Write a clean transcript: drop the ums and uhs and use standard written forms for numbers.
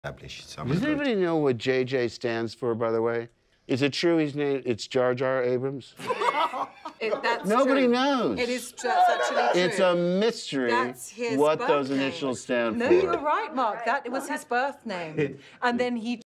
Does anybody know what JJ stands for, by the way? Is it true he's named, it's Jar Abrams? That's Nobody true. knows. It is that's actually true. It's a mystery what those initials stand for. No, you're right, Mark. That was his birth name. And then he